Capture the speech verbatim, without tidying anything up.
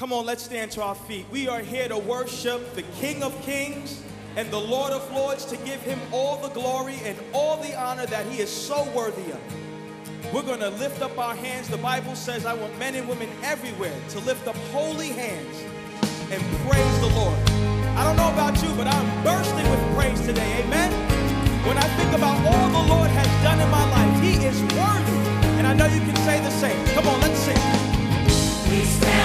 Come on, let's stand to our feet. We are here to worship the King of Kings and the Lord of Lords, to give him all the glory and all the honor that he is so worthy of. We're going to lift up our hands. The Bible says, I want men and women everywhere to lift up holy hands and praise the Lord. I don't know about you, but I'm bursting with praise today. Amen? When I think about all the Lord has done in my life, he is worthy. And I know you can say the same. Come on, let's sing. We stand